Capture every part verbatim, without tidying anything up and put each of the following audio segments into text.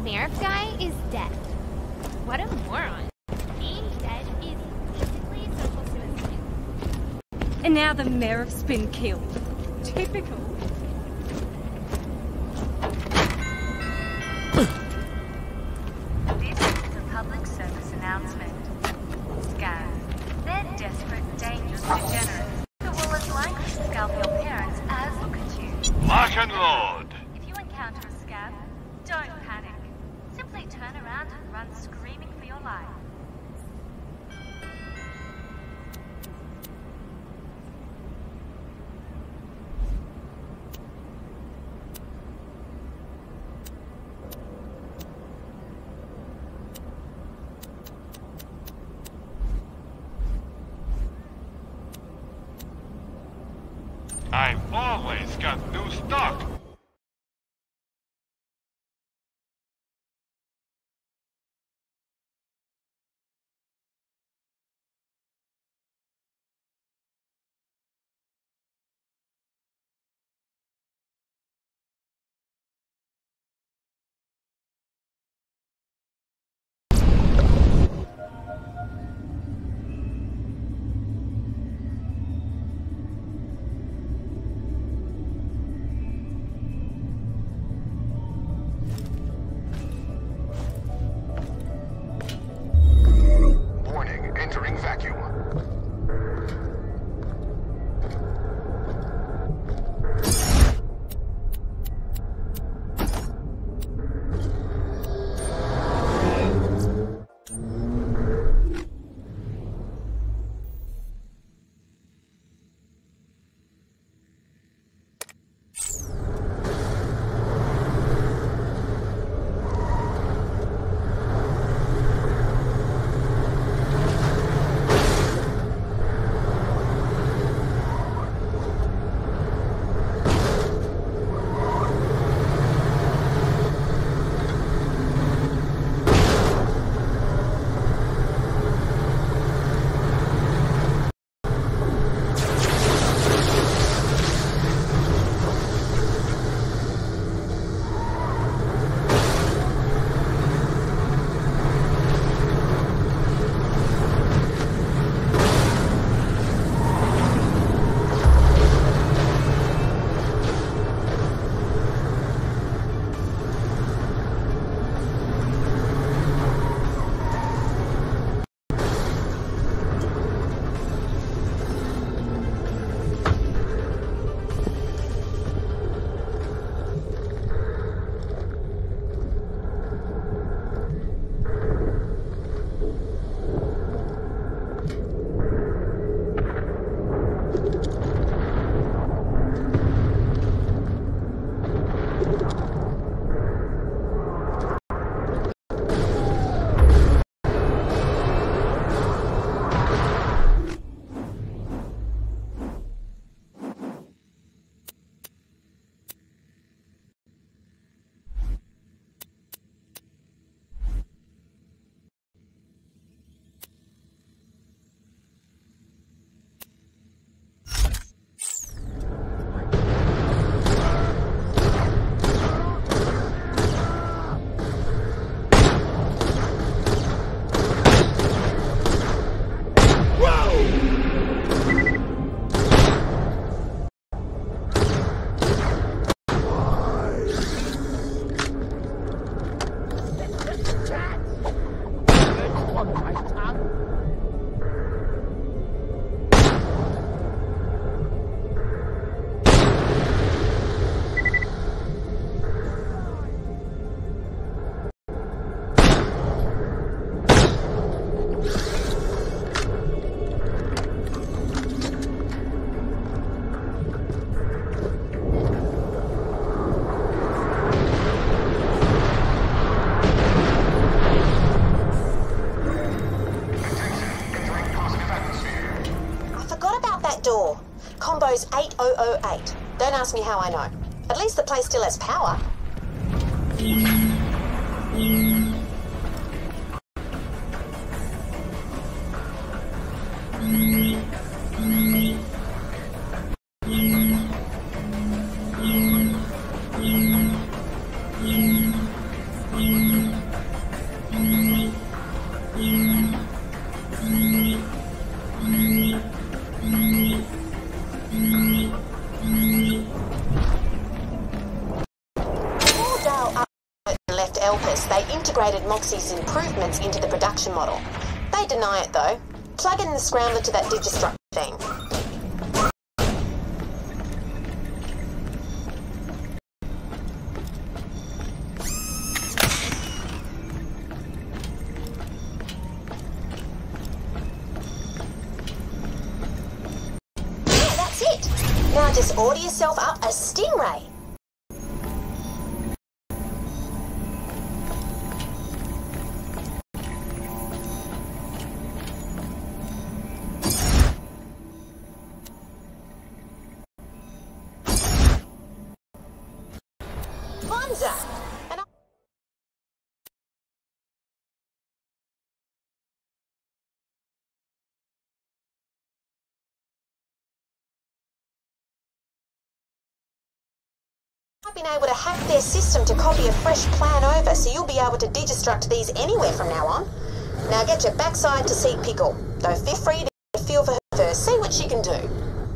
Merriff guy is dead. What a moron. Being dead is basically social suicide. And now the Merriff's been killed. Typical. This is a public service announcement. Scabs. They're desperate, dangerous degenerates who will as likely scalp your parents as look at you. Lock and load. If you encounter a scab, don't panic. Simply turn around and run screaming for your life. I've always got new stock. Combo's eight oh oh eight. Don't ask me how I know. At least the place still has power. Mm-hmm. Elpis, they integrated Moxie's improvements into the production model. They deny it though. Plug in the scrambler to that Digistruct thing. Yeah, that's it. Now just order yourself up a Stingray. And I I've been able to hack their system to copy a fresh plan over, so you'll be able to Digistruct these anywhere from now on. Now get your backside to see Pickle, though feel free to feel for her first, see what she can do.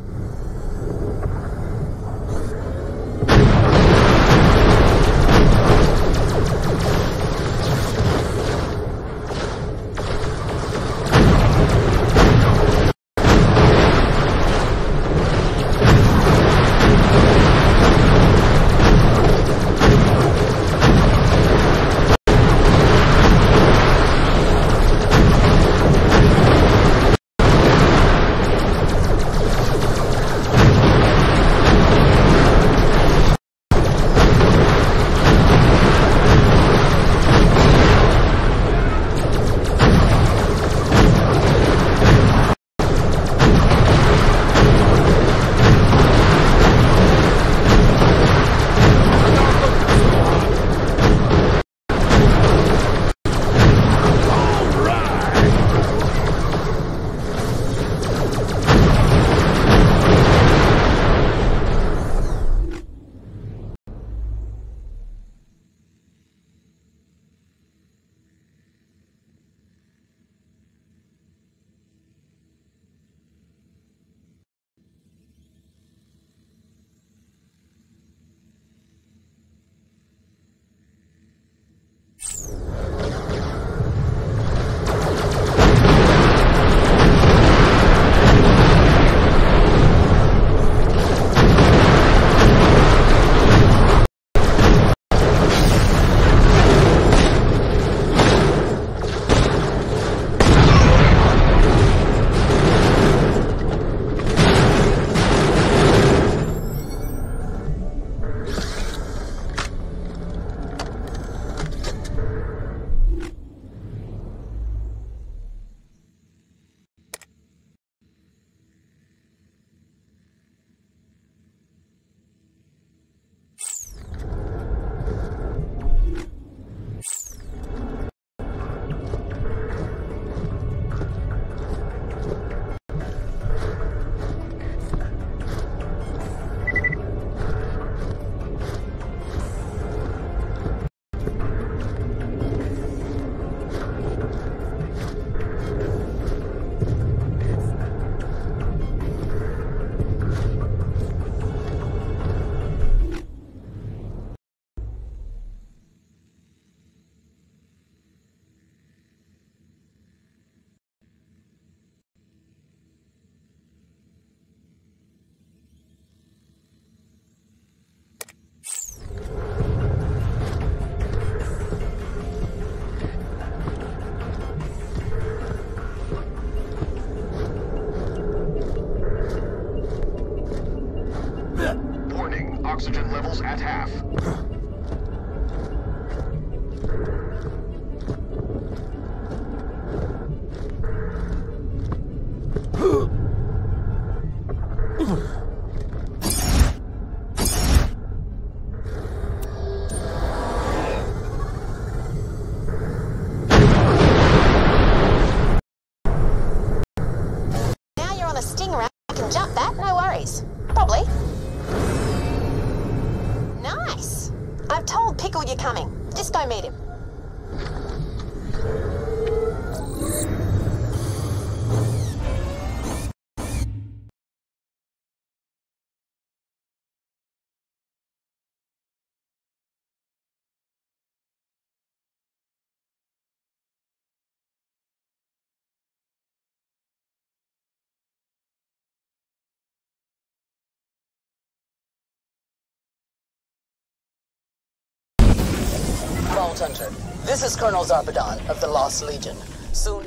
Oxygen levels at half. Now you're on a Stingray, you can jump that, no worries. Probably. Nice! I've told Pickle you're coming. Just go meet him. Vault Hunter. This is Colonel Zarpedon of the Lost Legion. Soon,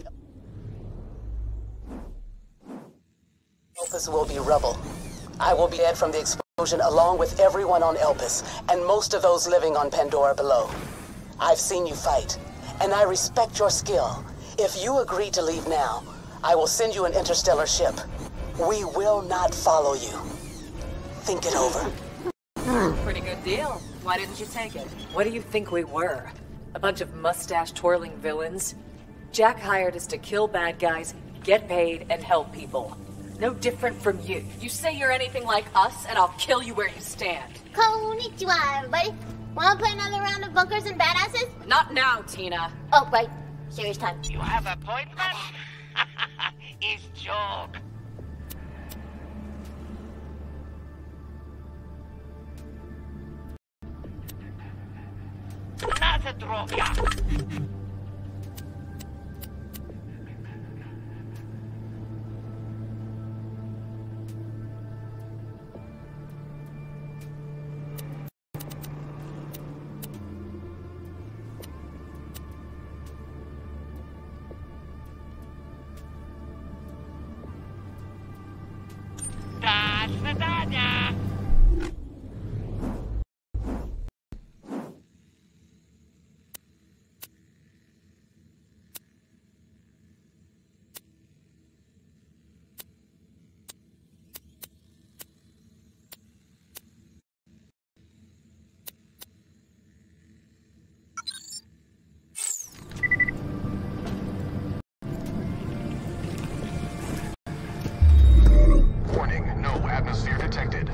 Elpis will be rubble. I will be dead from the explosion along with everyone on Elpis, and most of those living on Pandora below. I've seen you fight, and I respect your skill. If you agree to leave now, I will send you an interstellar ship. We will not follow you. Think it over. Pretty good deal. Why didn't you take it? What do you think we were? A bunch of mustache-twirling villains? Jack hired us to kill bad guys, get paid, and help people. No different from you. You say you're anything like us, and I'll kill you where you stand. Konnichiwa, everybody. Wanna play another round of bunkers and badasses? Not now, Tina. Oh, right. Serious time. You have appointment? It's joke. Naza droga. До свидания. Atmosphere detected.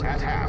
at half.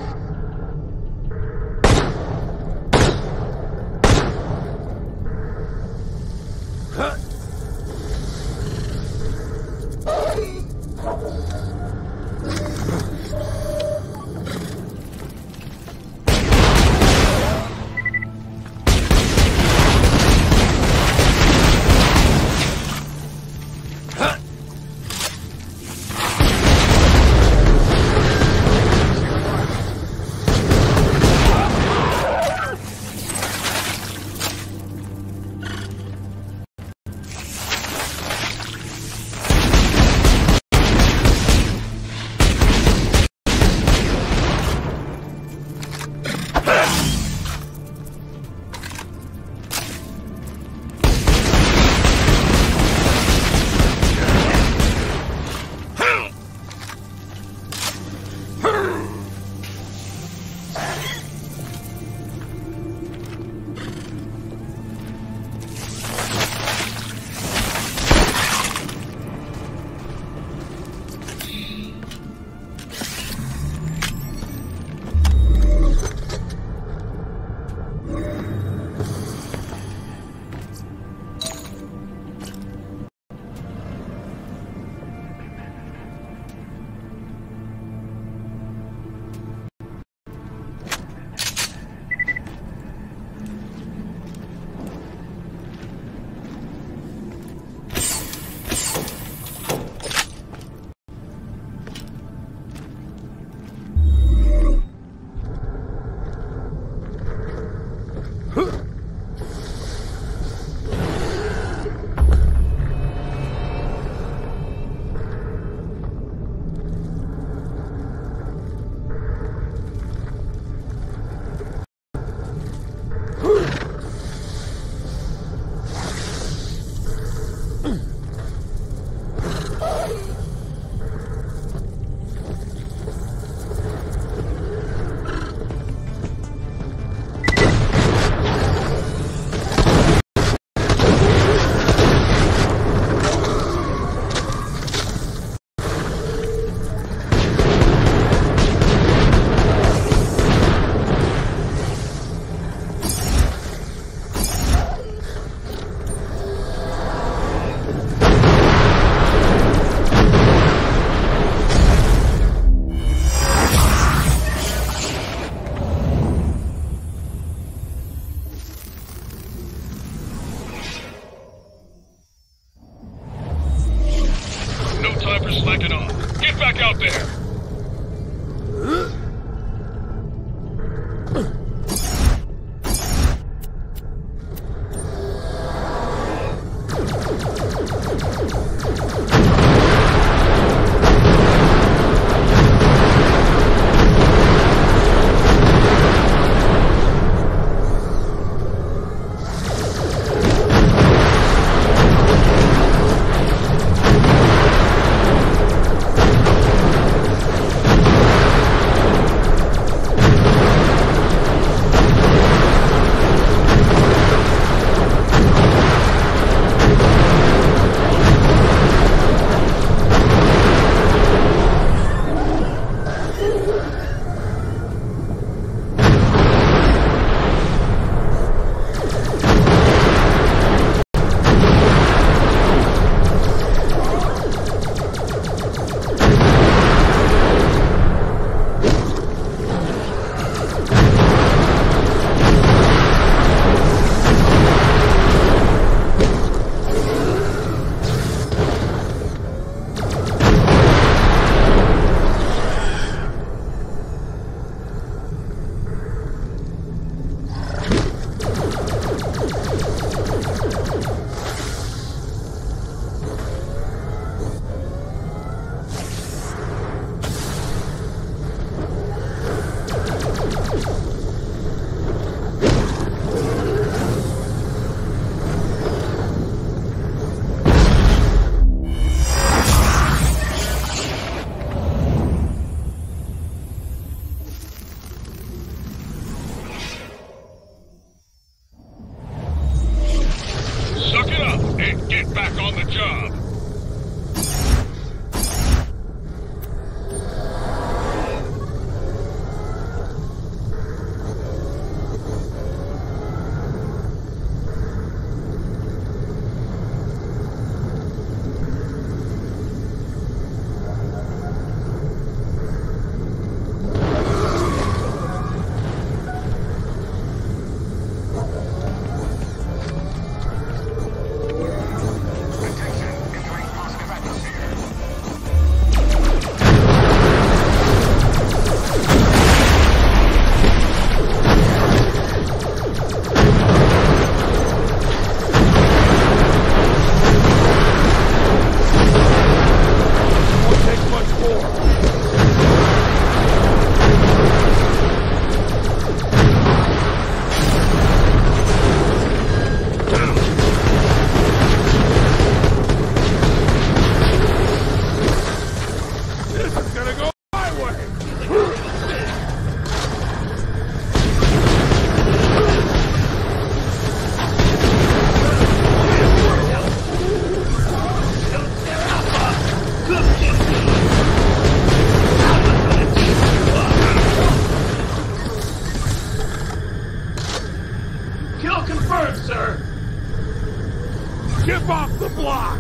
Skip off the block!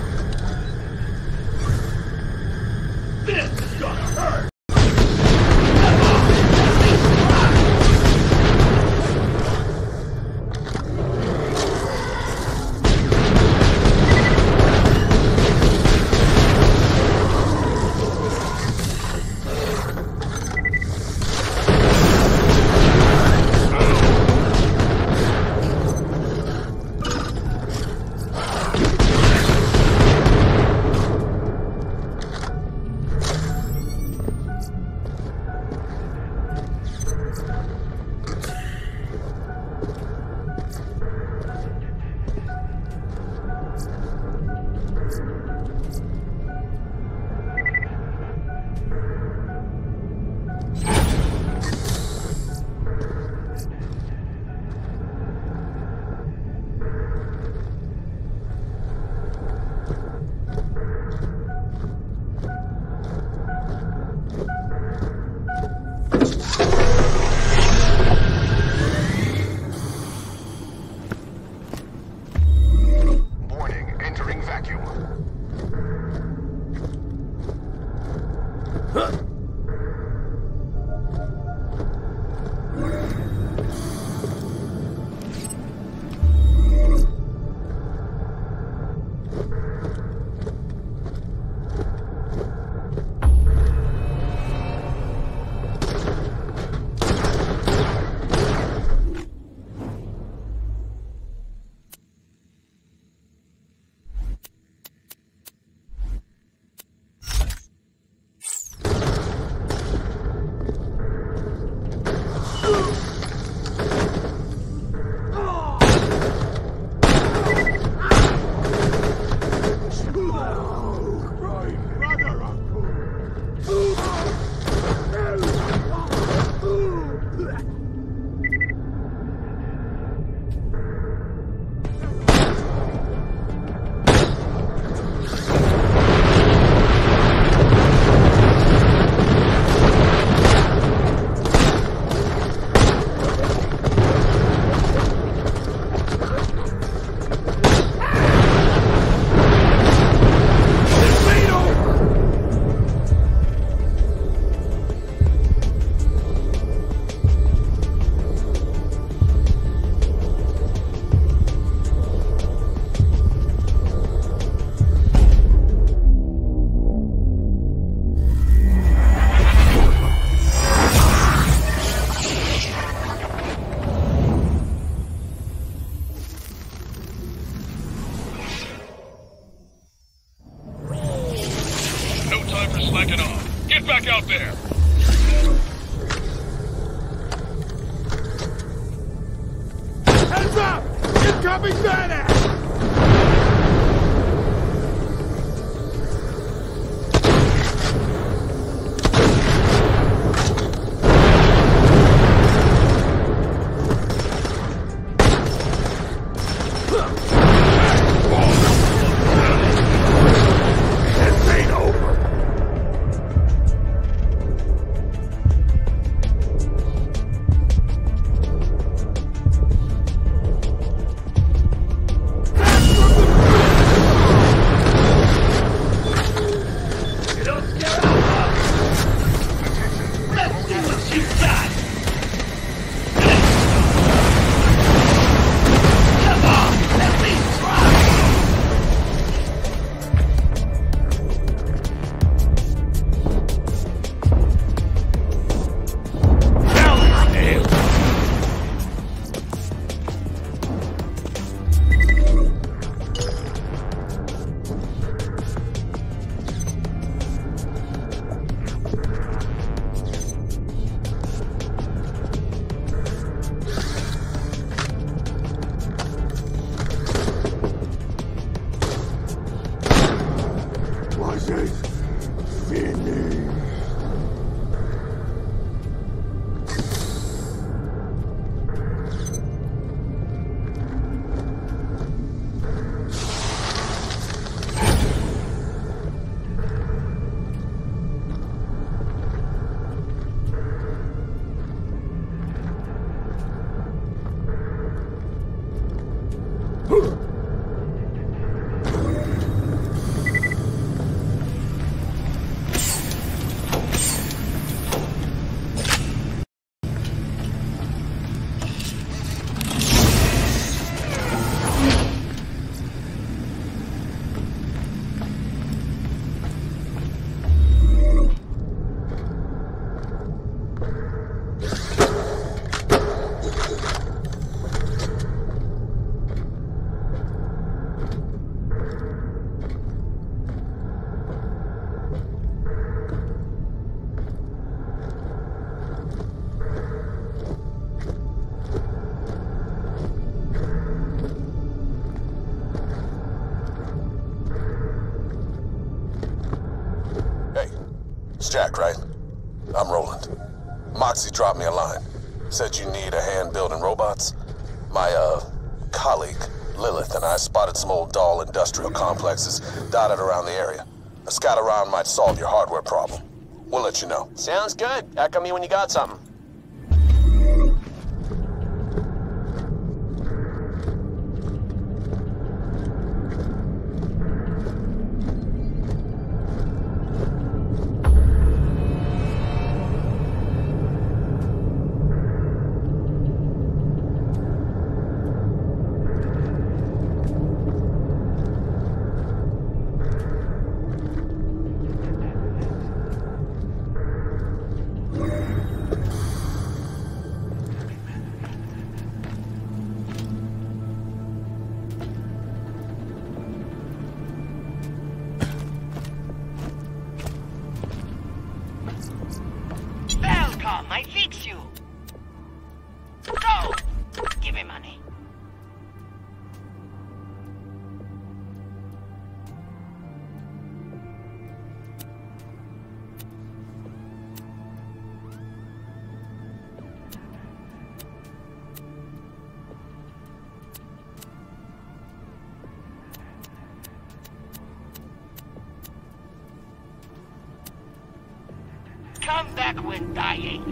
This is gonna hurt! slacking off. Get back out there! Heads up! Incoming badass! Jack, right? I'm Roland. Moxie dropped me a line. Said you need a hand building robots. My, uh, colleague, Lilith, and I spotted some old doll industrial complexes dotted around the area. A scout around might solve your hardware problem. We'll let you know. Sounds good. Echo me when you got something. I fix you. Go! Give me money. Come back when dying.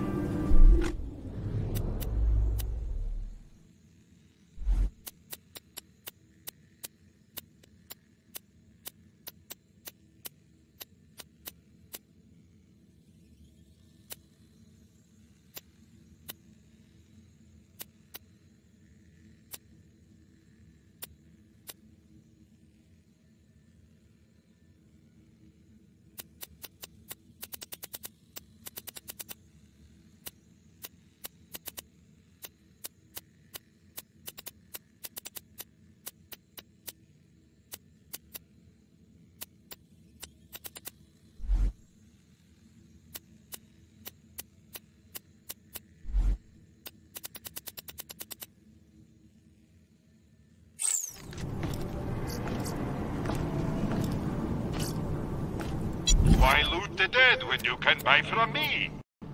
Why loot the dead when you can buy from me?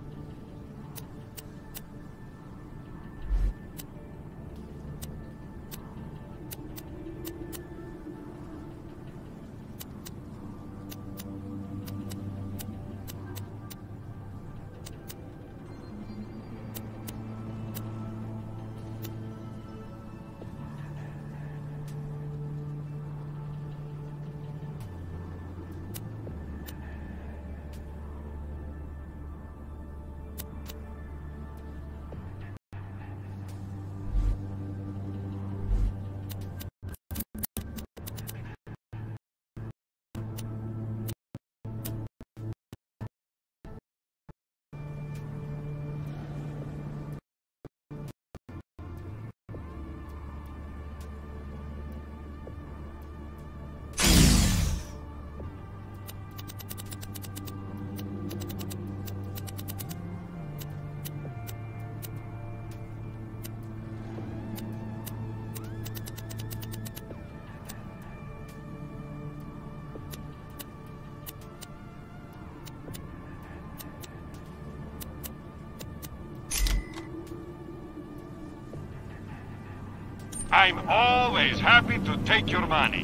I'm always happy to take your money.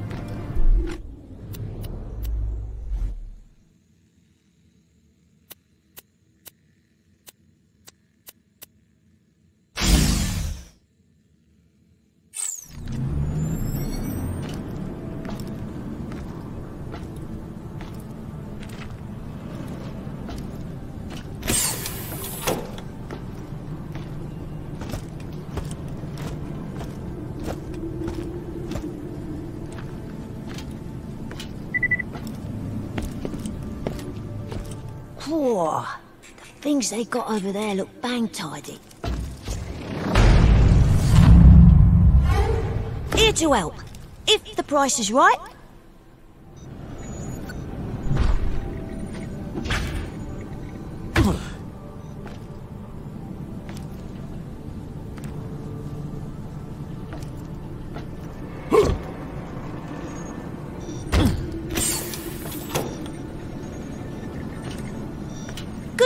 Whoa, the things they got over there look bang tidy. Here to help, if the price is right.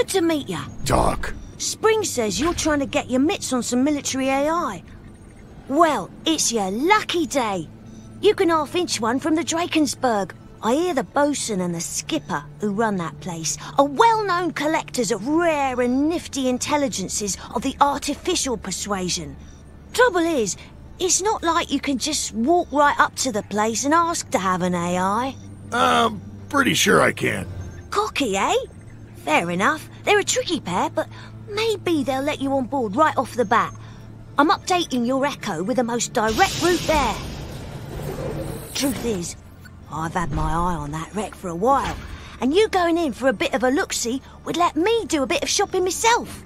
Good to meet ya. Doc. Spring says you're trying to get your mitts on some military A I. Well, it's your lucky day. You can half-inch one from the Drakensberg. I hear the bosun and the skipper, who run that place, are well-known collectors of rare and nifty intelligences of the artificial persuasion. Trouble is, it's not like you can just walk right up to the place and ask to have an A I. Um, pretty sure I can. Cocky, eh? Fair enough. They're a tricky pair, but maybe they'll let you on board right off the bat. I'm updating your Echo with the most direct route there. Truth is, I've had my eye on that wreck for a while, and you going in for a bit of a look-see would let me do a bit of shopping myself.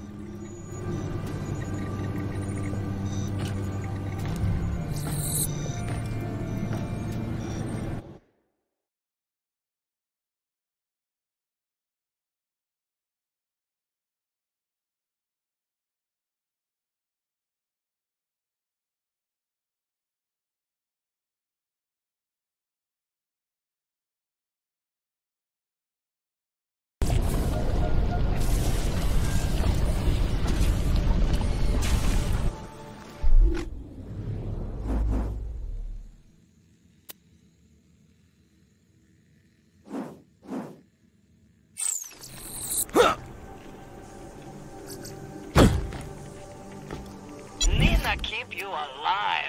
Nina keep you alive.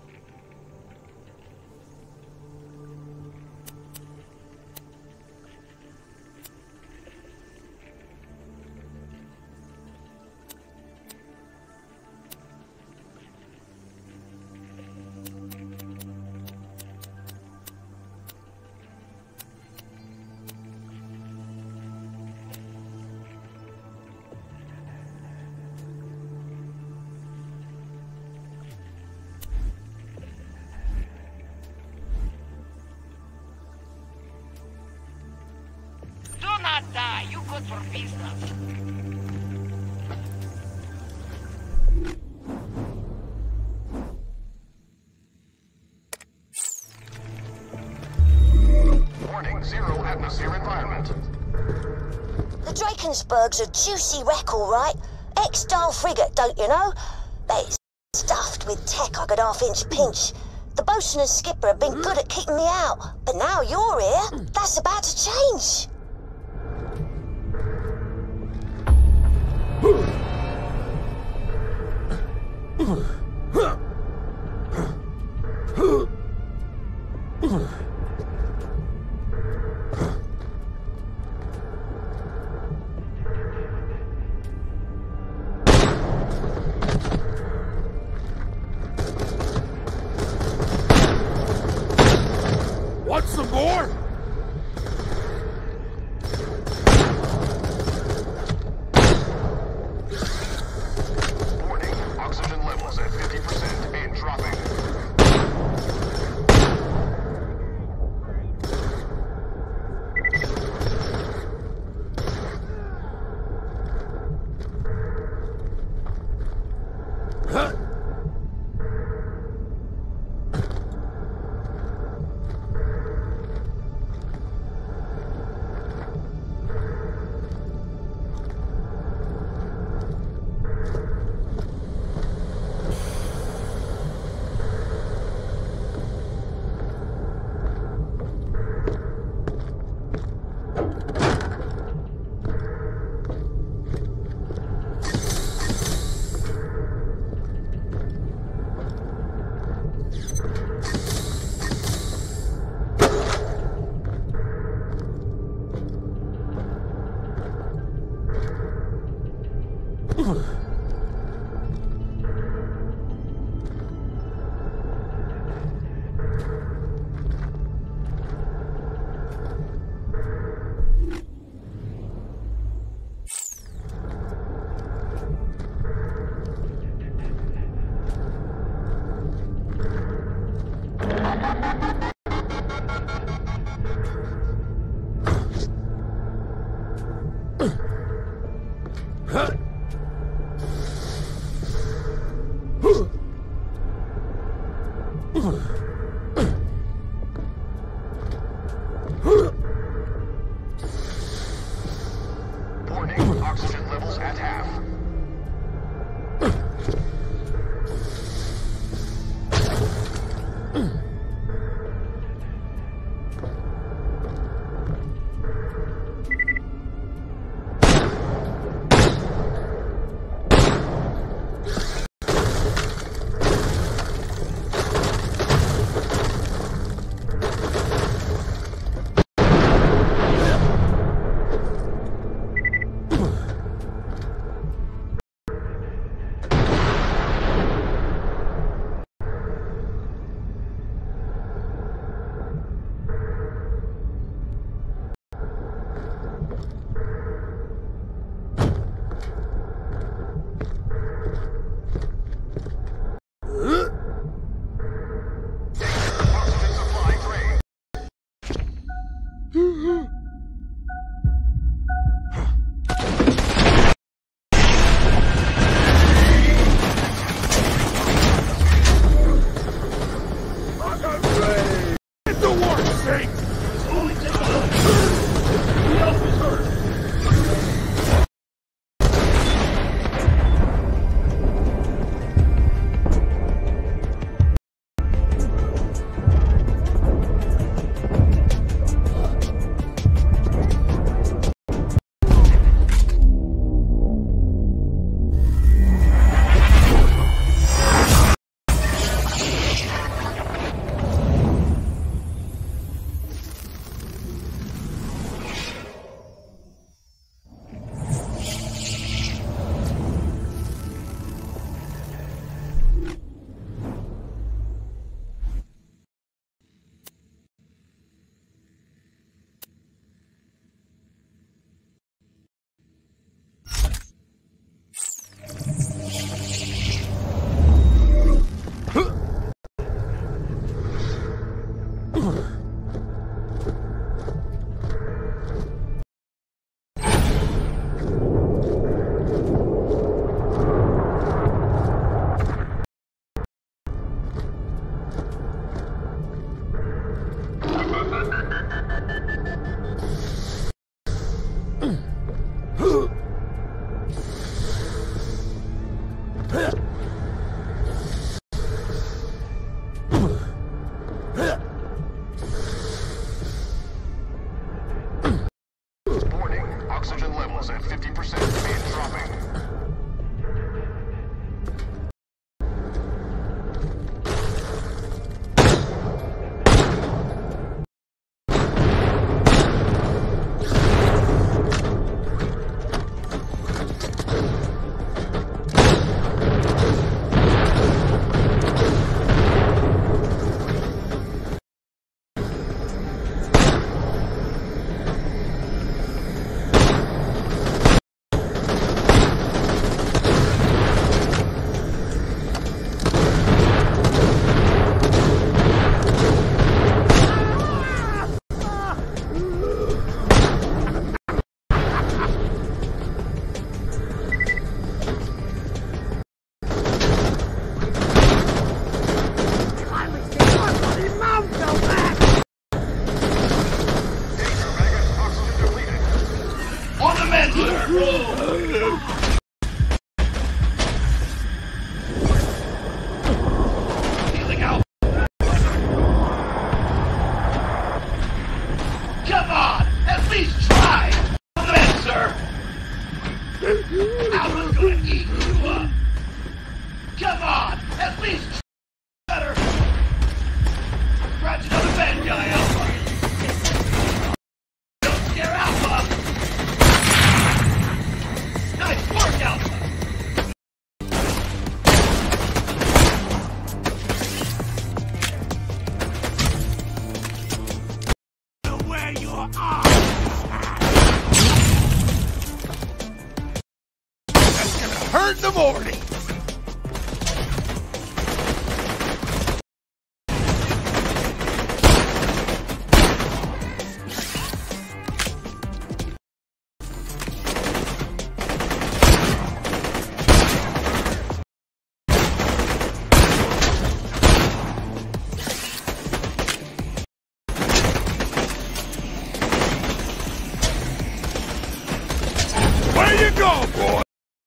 Do not die, you good for business. Warning, zero atmosphere environment. The Drakensberg's a juicy wreck, all right. X-style frigate, don't you know? Bet it's stuffed with tech I could half-inch pinch. The bosun and skipper have been good at keeping me out, but now you're here, that's about to change. Want some more? Warning, oxygen levels at fifty percent and dropping. Huh? Warning, oxygen Please, better. Scratch another bad guy, Alpha. Don't scare Alpha. Nice work, Alpha. Where you are. That's gonna hurt in the morning. Where you go, boy?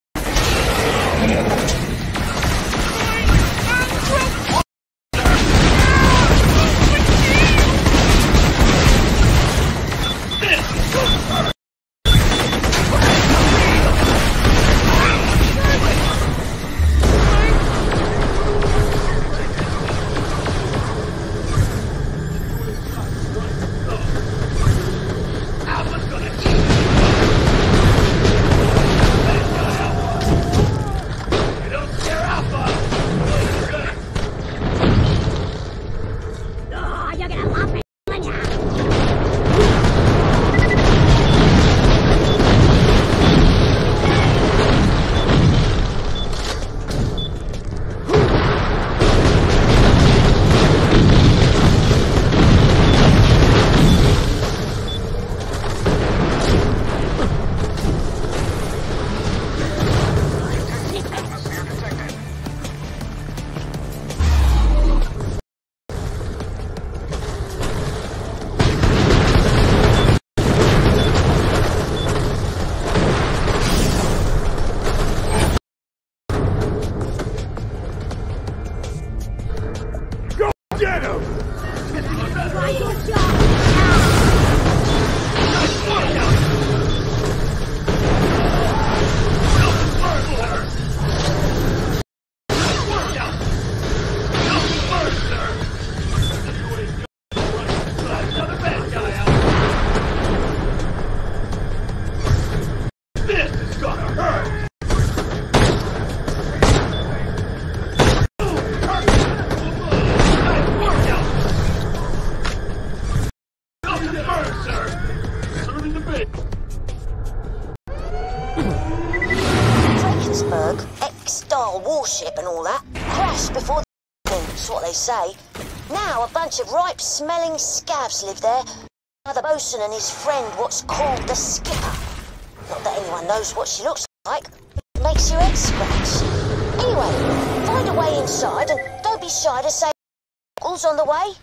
Get him! This is gonna hurt! X-Star warship and all that crashed before the that's what they say. Now a bunch of ripe-smelling scabs live there. The bosun and his friend, what's called the skipper. Not that anyone knows what she looks like. It makes your head scratch. Anyway, find a way inside and don't be shy to say Pickles on the way.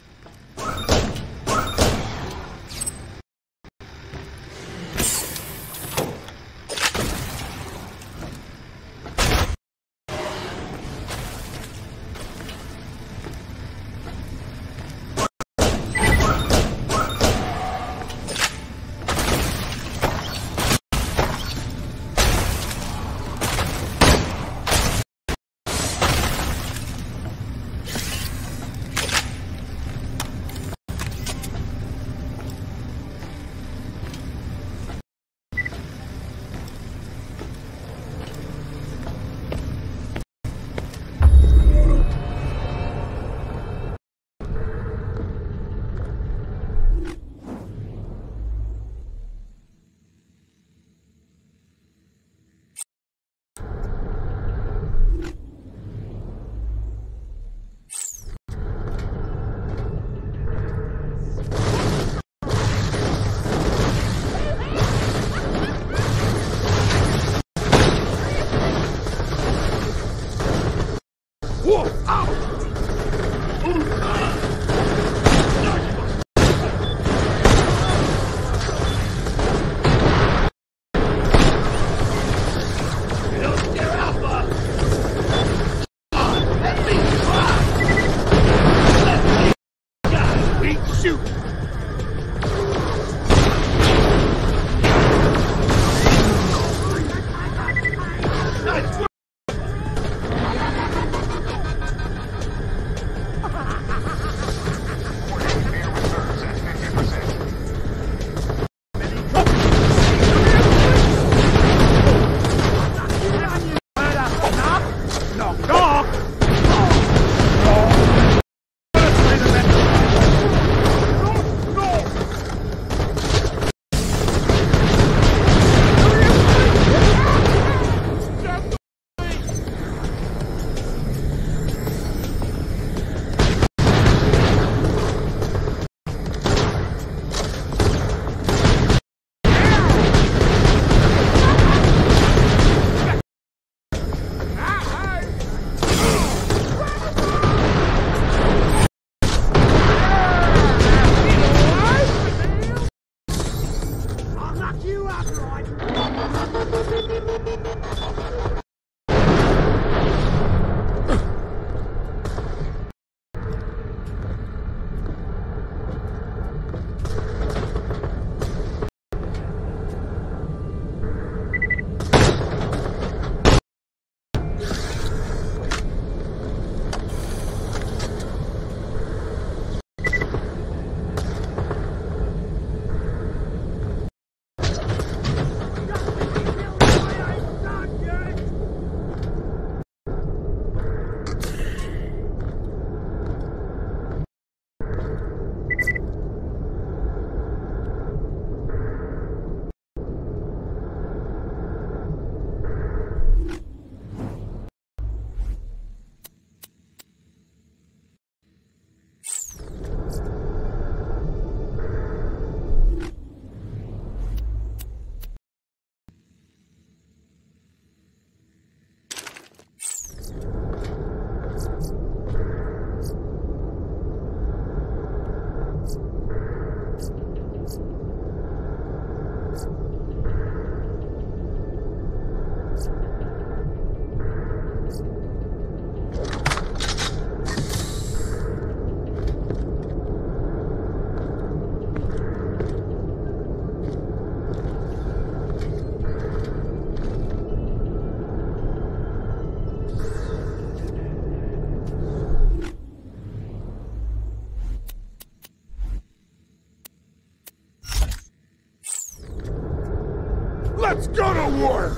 work!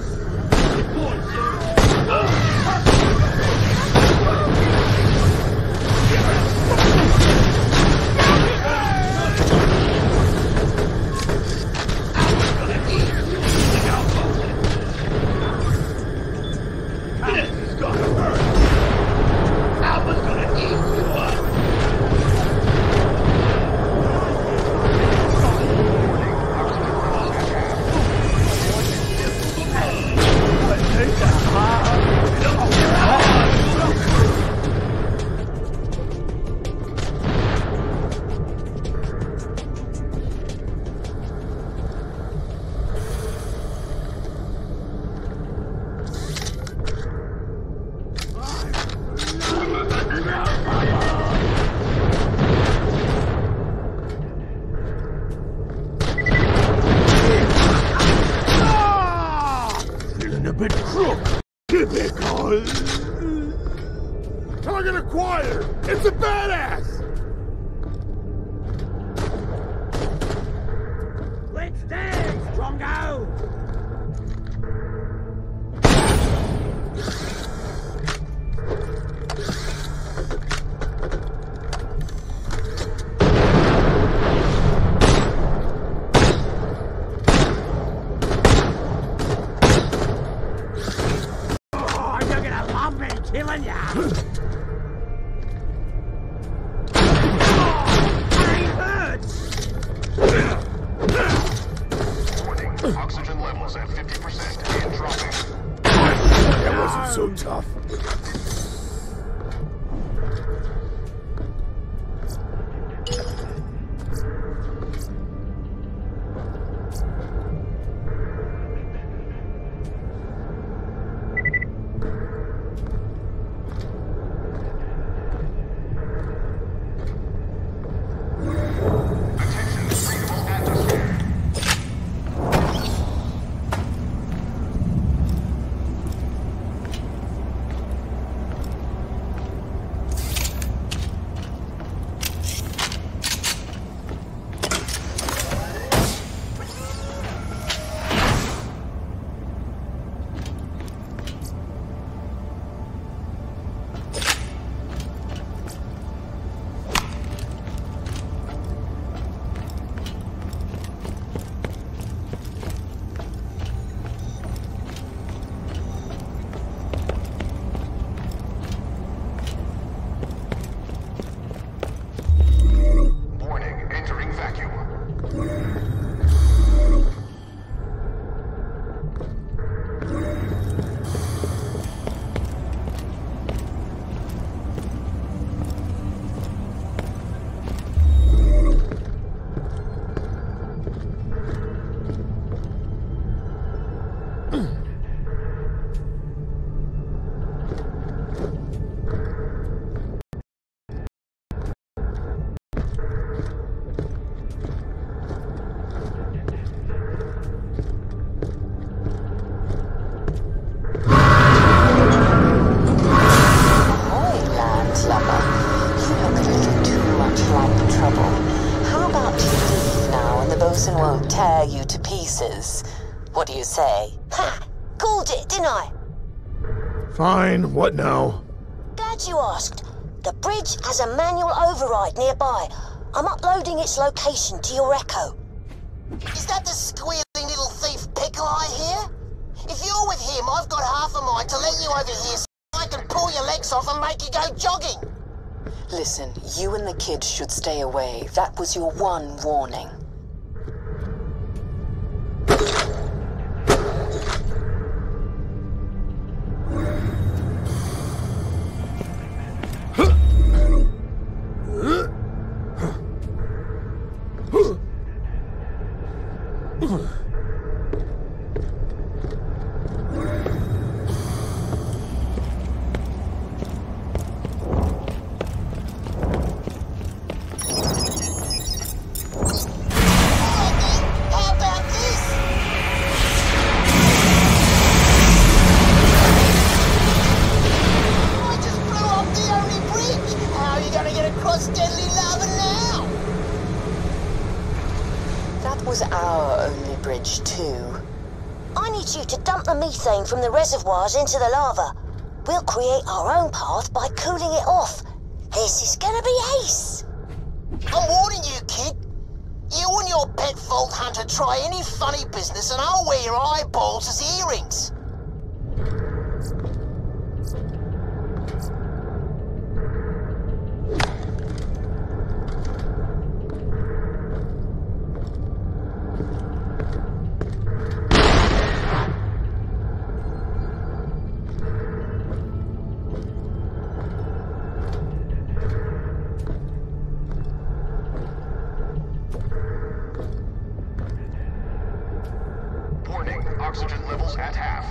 This is gonna hurt! Alpha's gonna eat you up! Feeling a bit crook. Typical. Target acquired. It's a badass. Let's dance, Strongo. Oh, you're gonna love me killing ya! Pain hurts! Warning, oxygen levels at fifty percent and dropping. That wasn't so tough. Warning, entering vacuum. Bosun won't tear you to pieces. What do you say? Ha! Called it, didn't I? Fine, what now? Glad you asked. The bridge has a manual override nearby. I'm uploading its location to your Echo. Is that the squealing little thief Pickle I hear? If you're with him, I've got half a mind to let you over here so I can pull your legs off and make you go jogging. Listen, you and the kid should stay away. That was your one warning. I need you to dump the methane from the reservoirs into the lava. We'll create our own path by cooling it off. This is gonna be ace. I'm warning you, kid. You and your pet Vault Hunter try any funny business and I'll wear your eyeballs as earrings. Oxygen levels at half.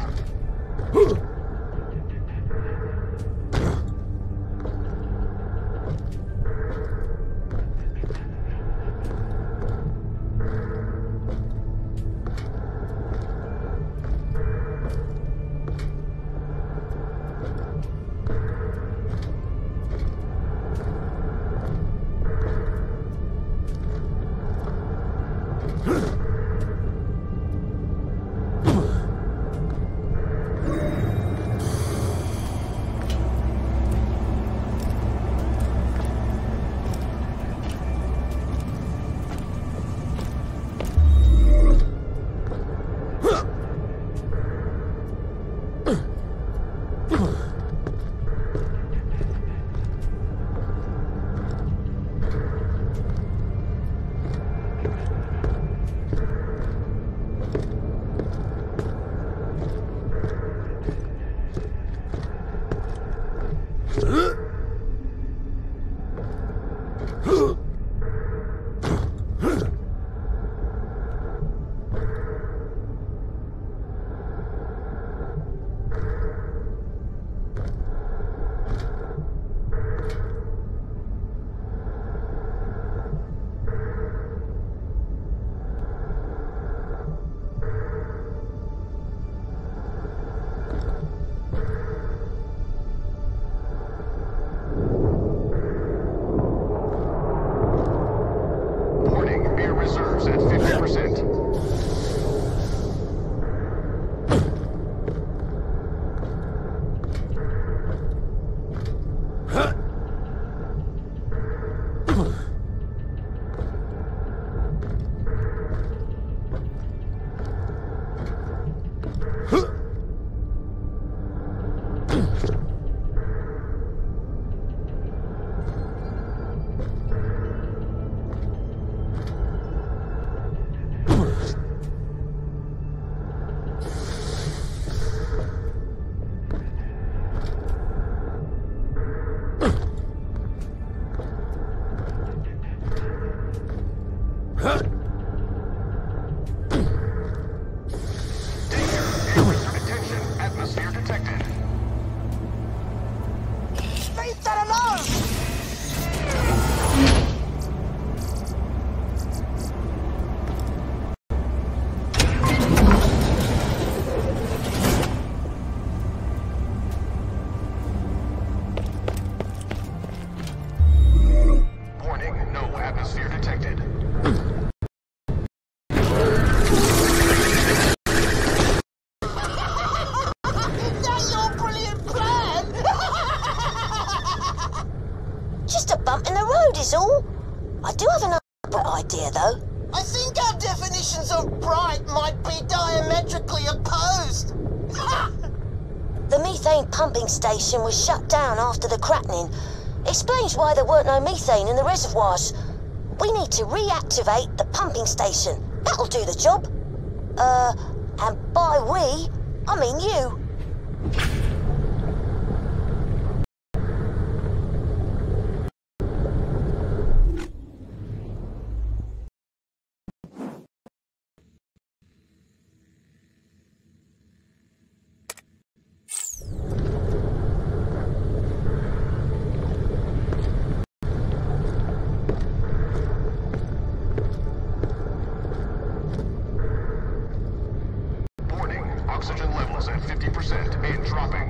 Is all. I do have another idea, though. I think our definitions of bright might be diametrically opposed. The methane pumping station was shut down after the cracking. Explains why there weren't no methane in the reservoirs. We need to reactivate the pumping station. That'll do the job. Uh, and by we, I mean you. Oxygen levels at fifty percent and dropping.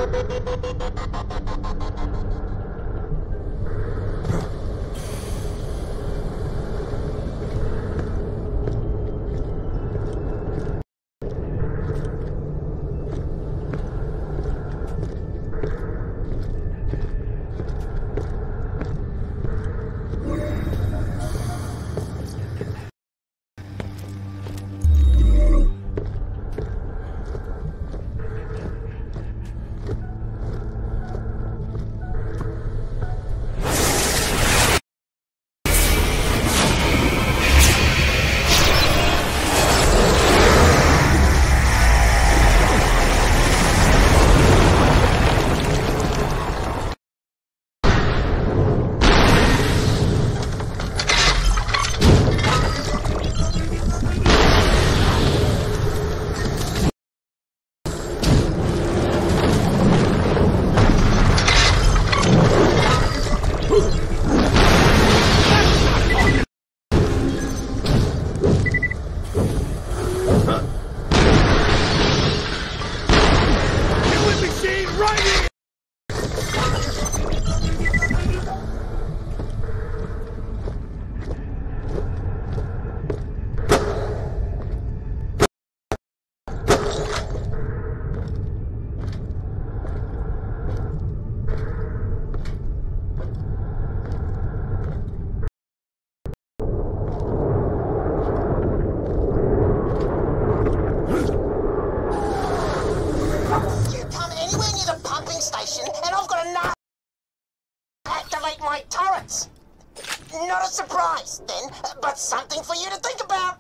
Not a surprise, then, but something for you to think about.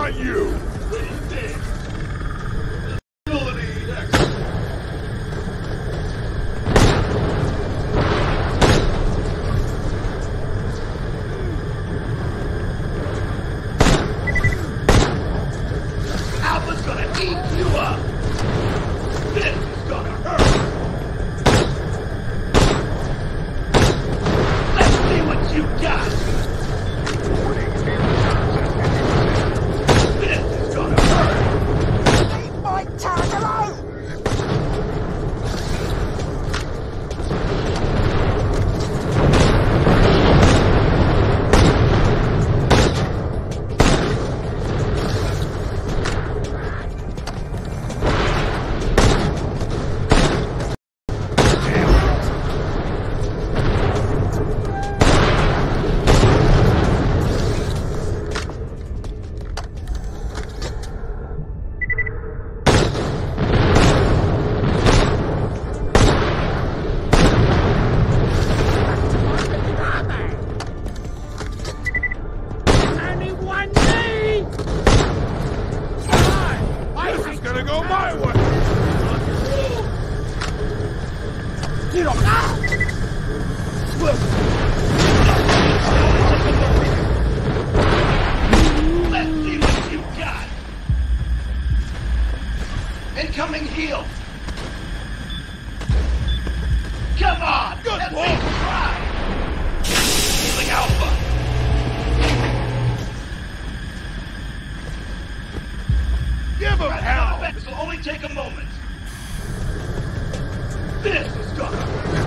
not you! Alpha's gonna eat you up! This is gonna hurt! Let's see what you got! This is gonna hurt! Leave my tag alone! Incoming heal! Come on! Good let me try! Healing Alpha! Give him hell! This will only take a moment. This is gonna...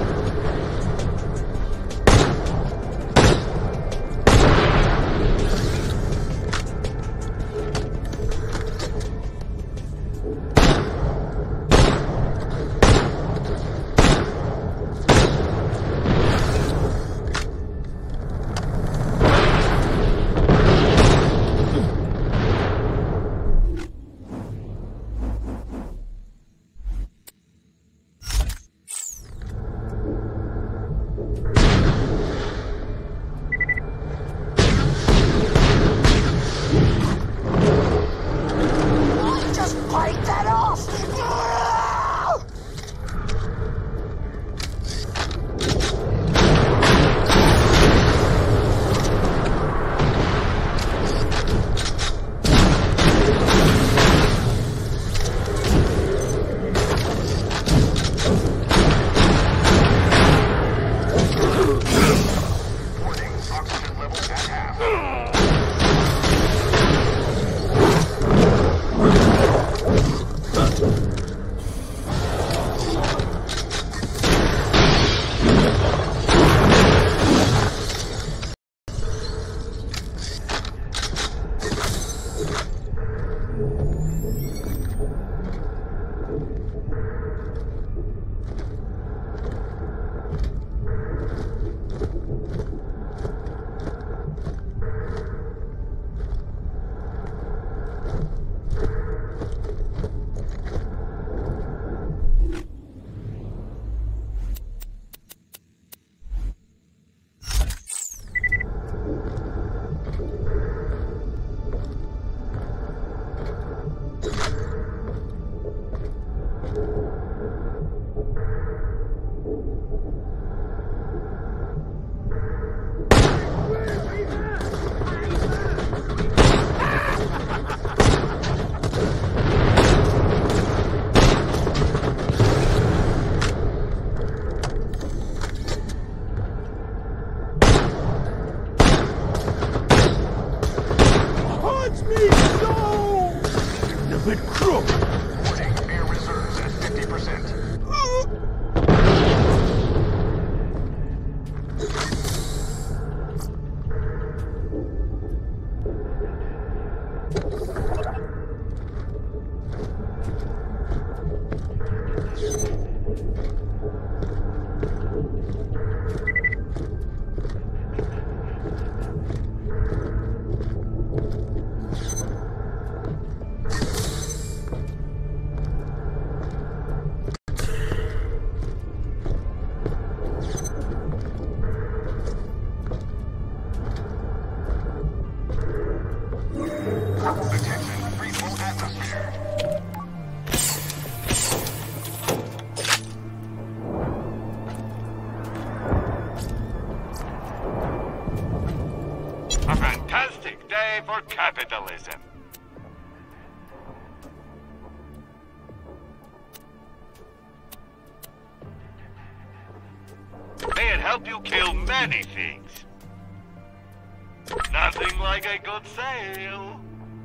A fantastic day for capitalism. May it help you kill many things. Nothing like a good sale.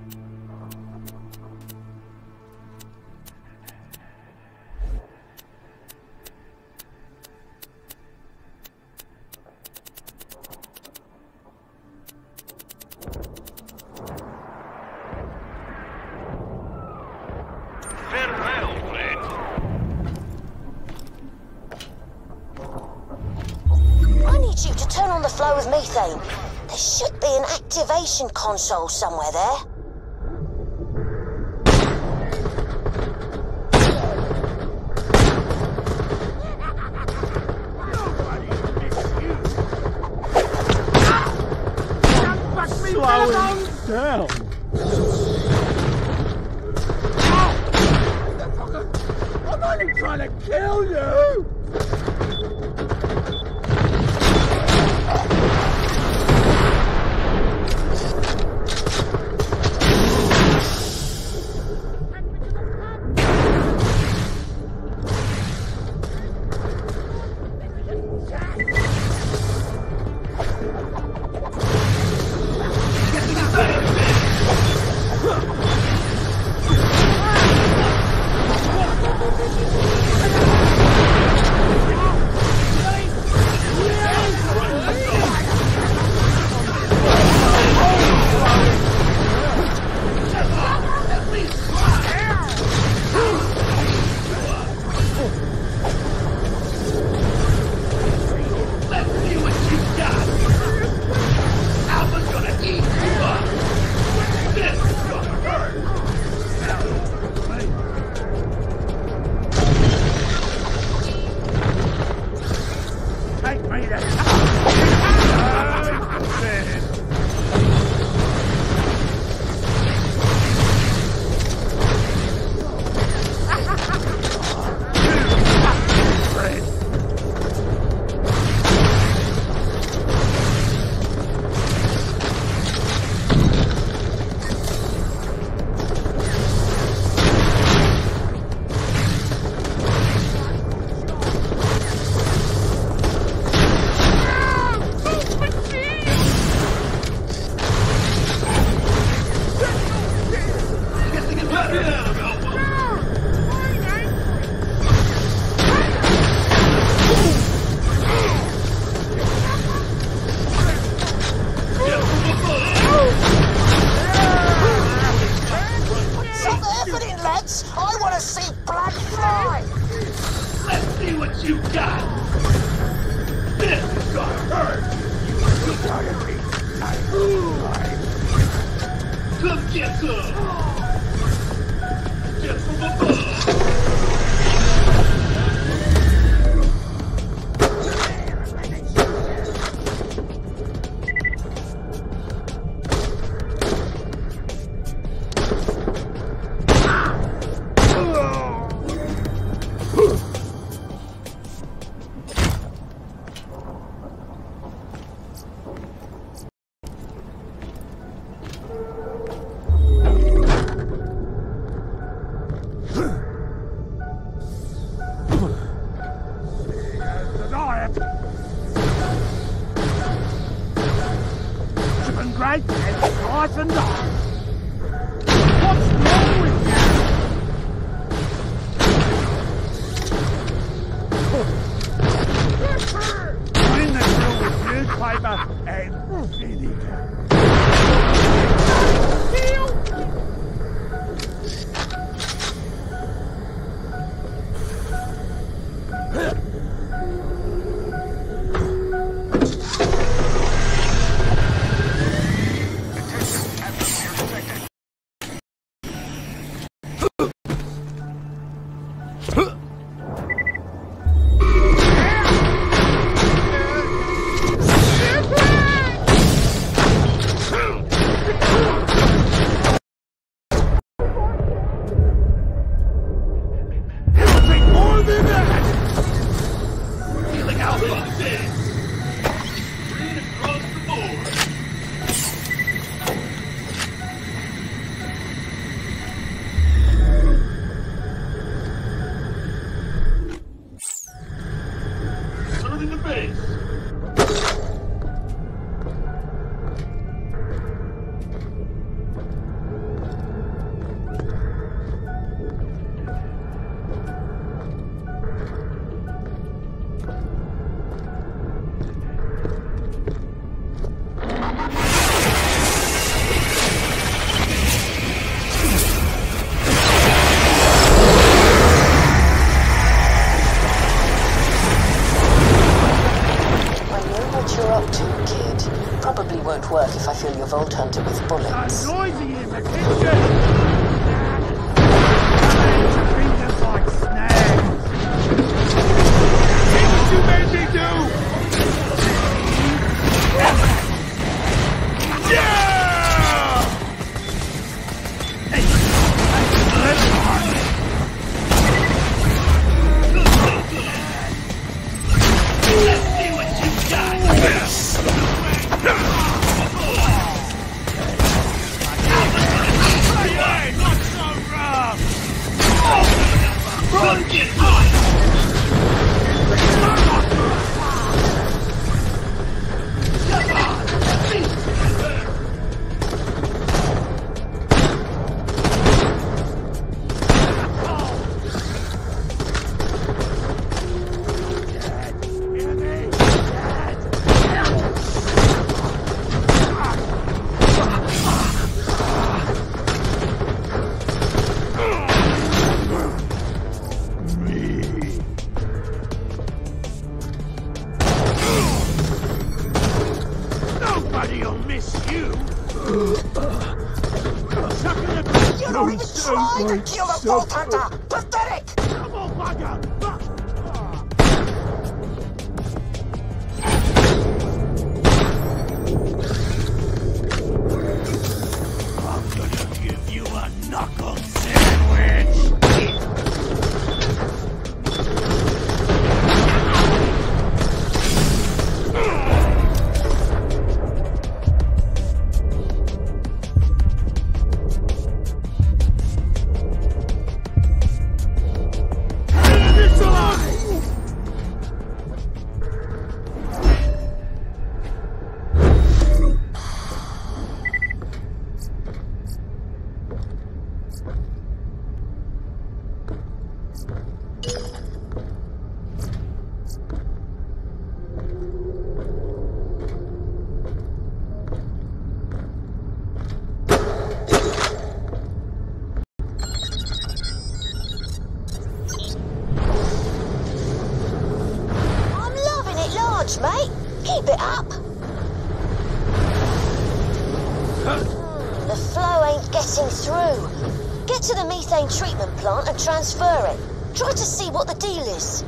Farewell, friend. I need you to turn on the flow of methane. There should be an activation console somewhere there. Slow him down. I'm only trying to kill you! Vault Hunter with bullets. Noisy in the kitchen! Fingers like snags! See what you made me do! Yeah! Hey! Let's see what you got! Hey, not so rough! Run, get on! Nobody'll miss you! You don't even try to kill the Vault Hunter! Pathetic! Come on, bugger! I'm gonna give you a knuckle sandwich! Mate, keep it up. The flow ain't getting through. Get to the methane treatment plant and transfer it. Try to see what the deal is.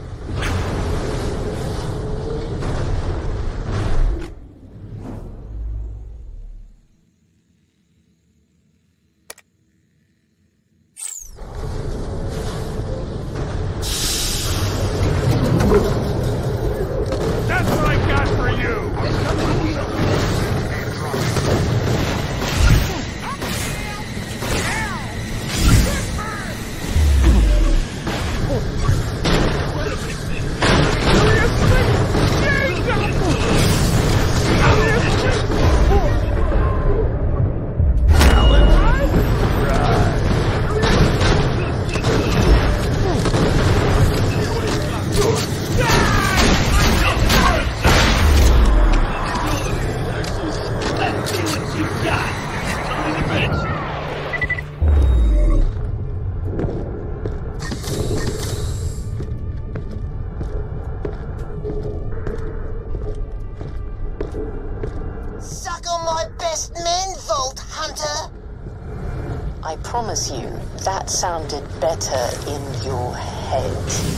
I promise you, that sounded better in your head.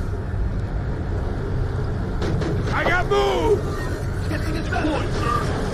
I got moved! Get to this point, sir!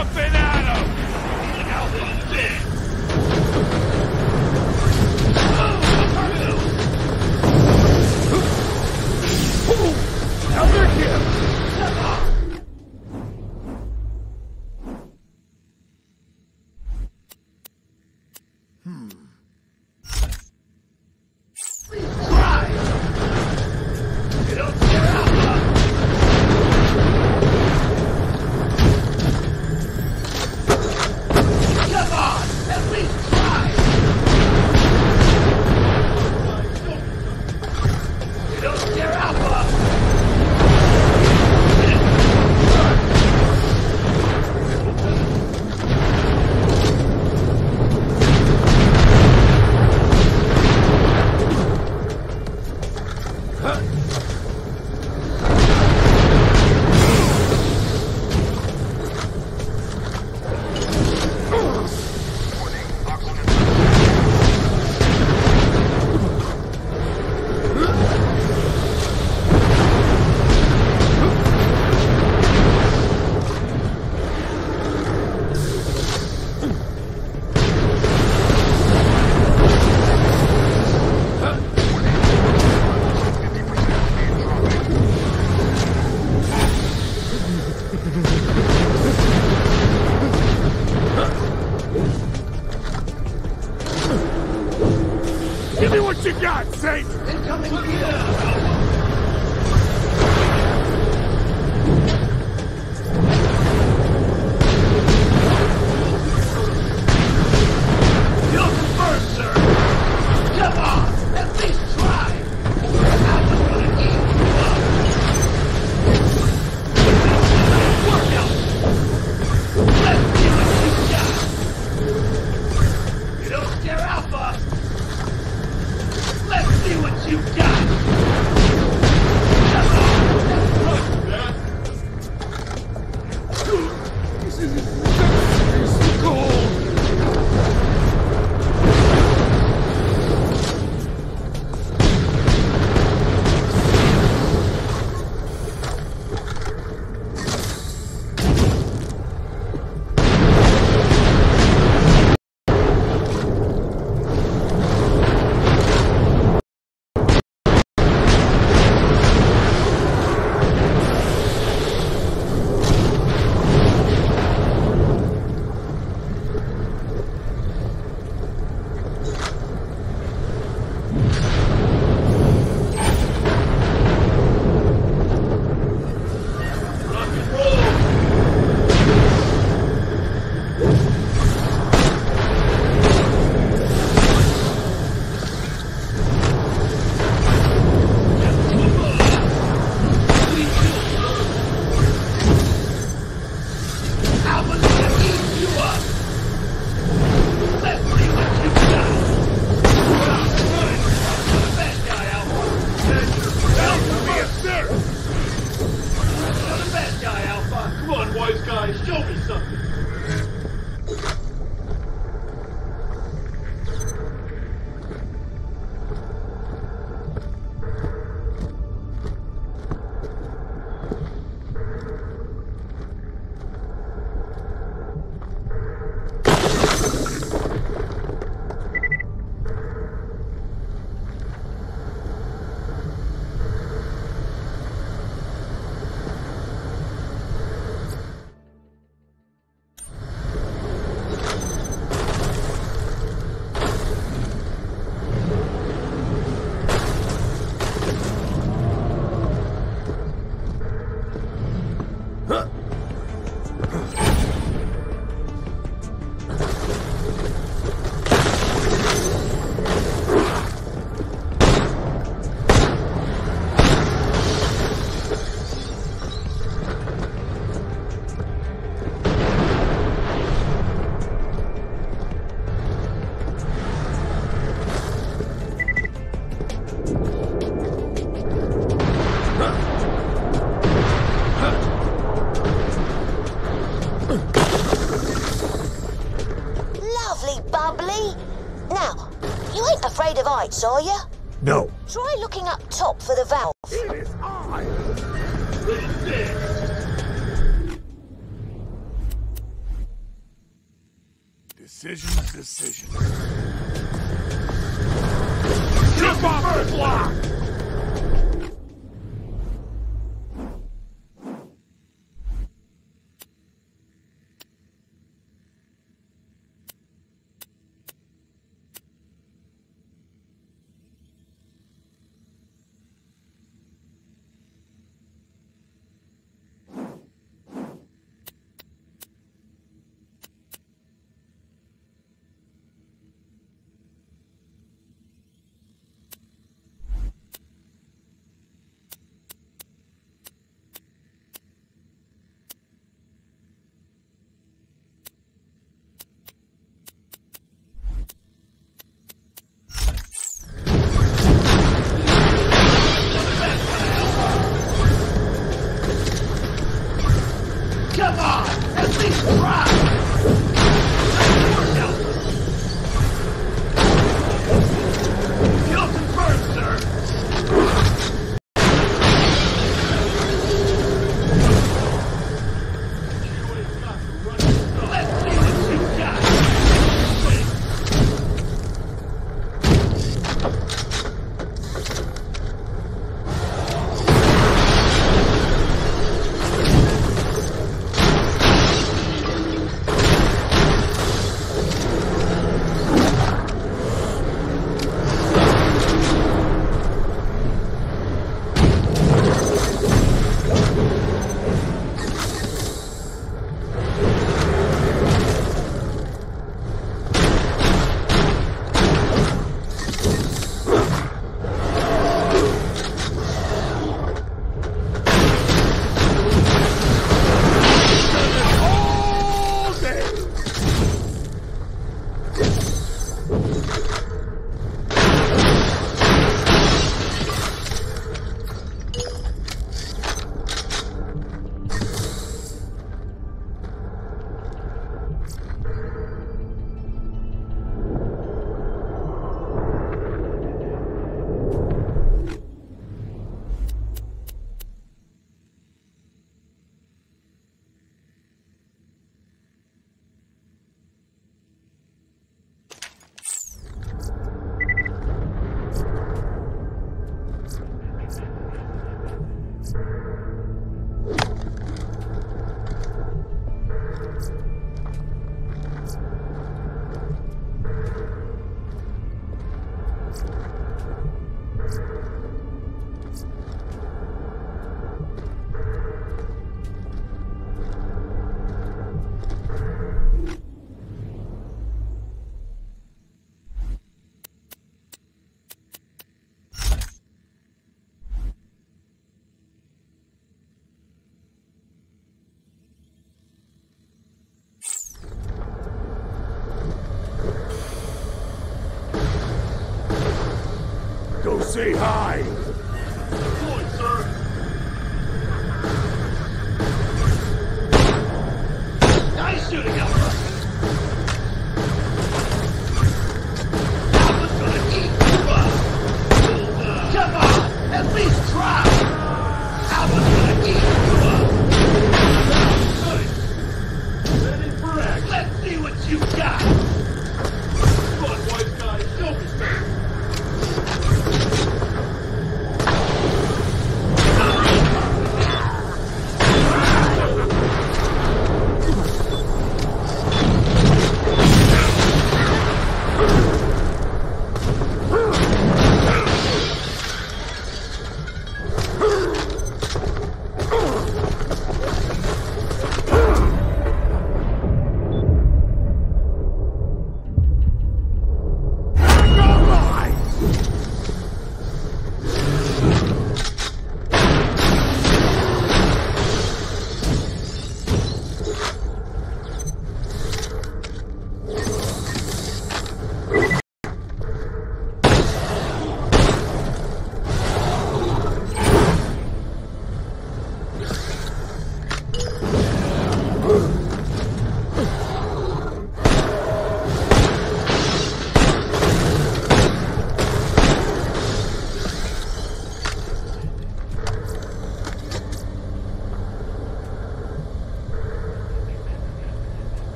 something at him! Now this is it! Elder Kim! Hmm. Please try! You don't tear out, come on! At least try! You don't tear out, give me what you got, Saint! Incoming here! Afraid of heights, are you? No. Try looking up top for the valve. It is I! Resist! Decision's decision. Jump off the block! Come on! At least try! Kill confirmed, sir! Let's see what you got! Go say hi! Boy, sir! Nice shooting, Albert! Alpha's gonna eat you up! Come on! At least try! Alpha's gonna eat you up! Ready for action! Let's see what you got! Come on, white guy, show me something!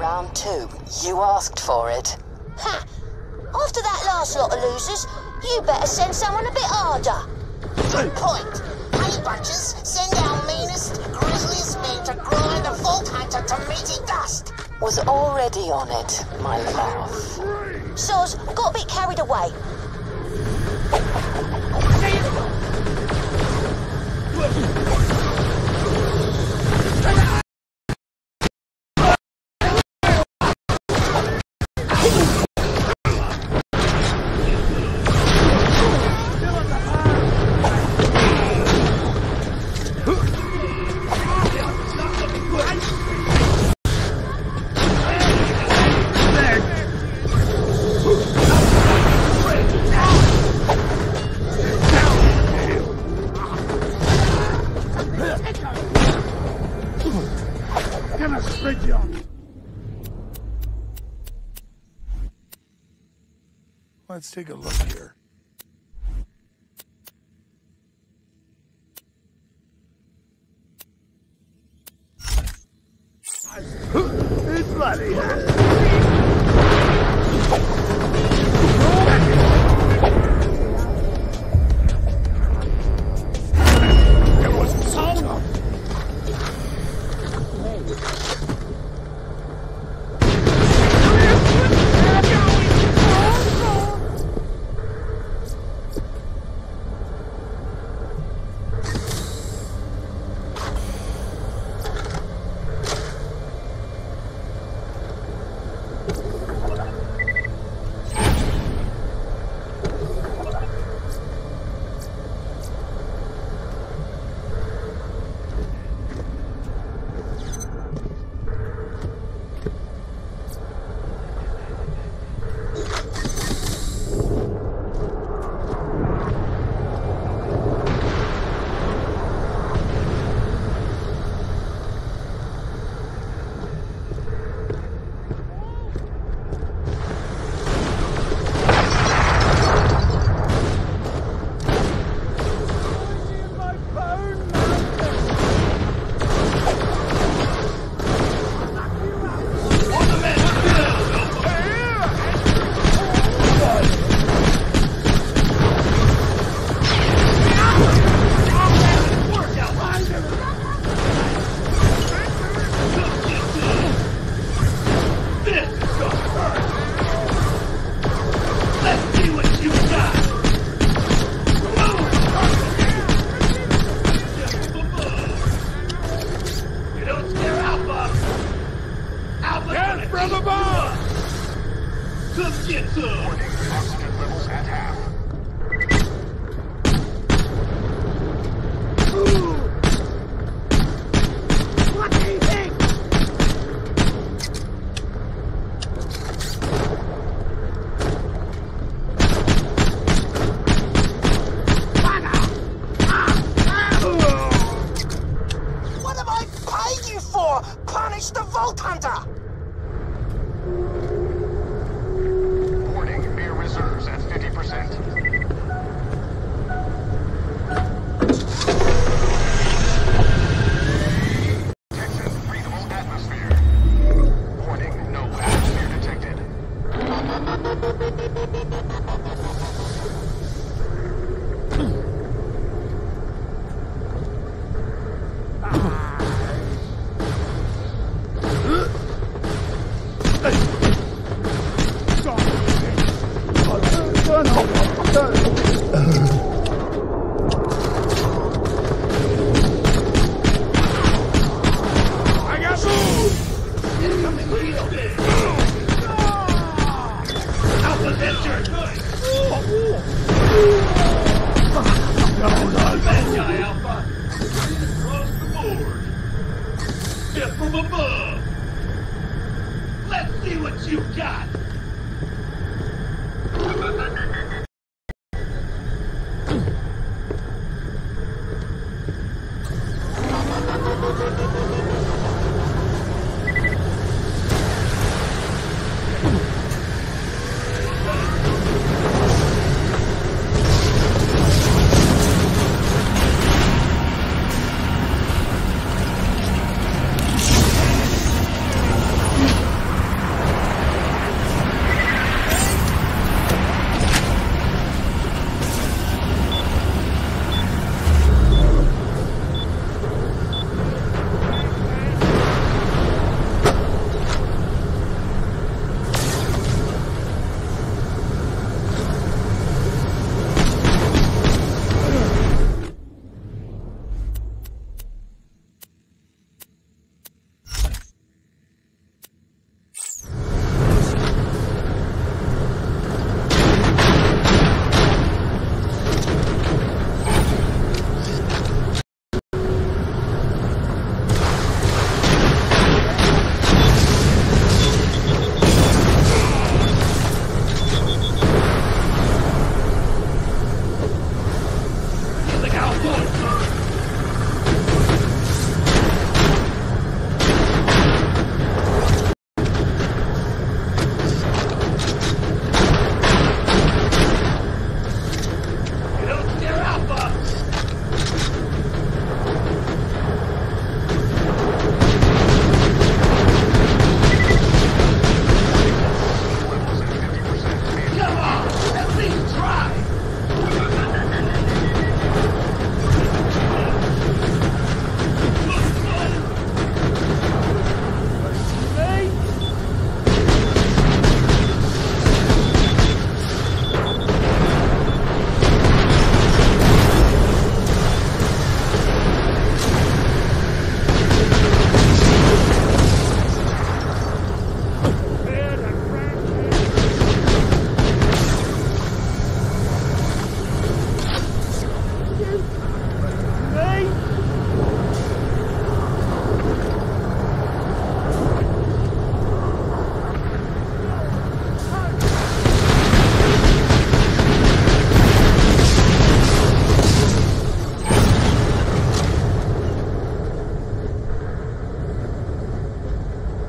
round two. You asked for it. Ha! After that last lot of losers, you better send someone a bit harder. Good point. Honey bunches, send our meanest, grisliest men to grind the Vault Hunter to meaty dust. Was already on it, my love. Soz, got a bit carried away. Let's take a look here. It's bloody. It wasn't sound enough.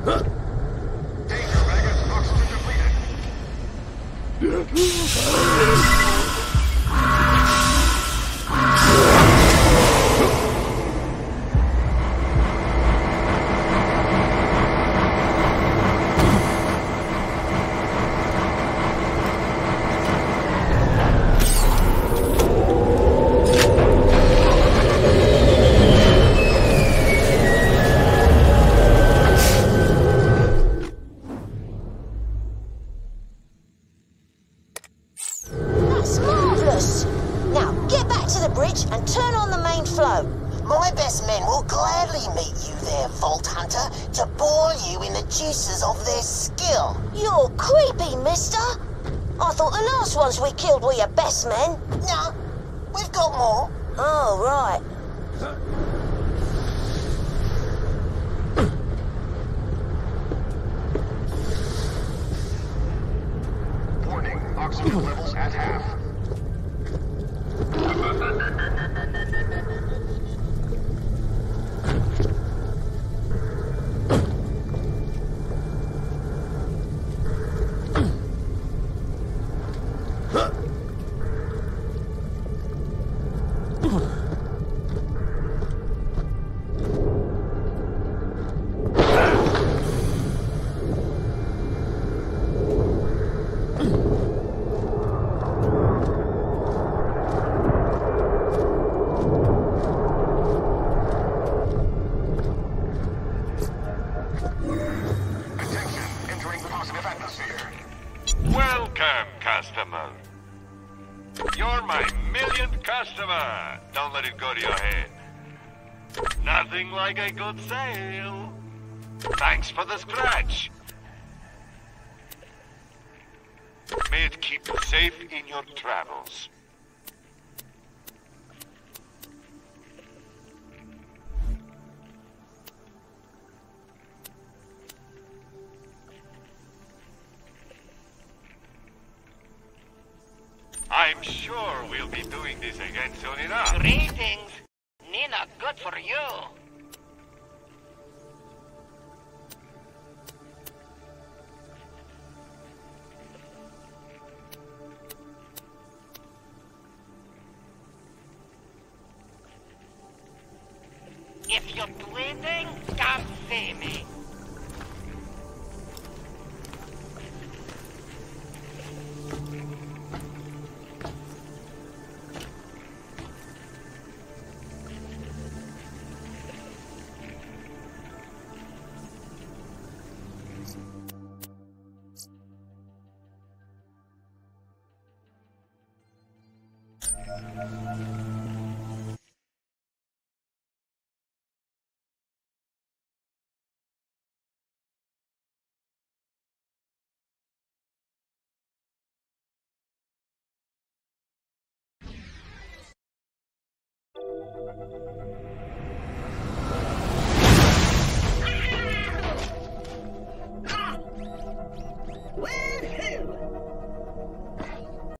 Danger maggot oxygen depleted. That's marvellous! Now, get back to the bridge and turn on the main flow. My best men will gladly meet you there, Vault Hunter, to boil you in the juices of their skill. You're creepy, mister. I thought the last ones we killed were your best men. No, we've got more. Oh, right. Warning, oxygen levels at half. Welcome, customer. You're my millionth customer. Don't let it go to your head. Nothing like a good sale. Thanks for the scratch. May it keep you safe in your travels. I'm sure we'll be doing this again soon enough. Greetings. Nina, good for you. If you're bleeding, come see me. Well,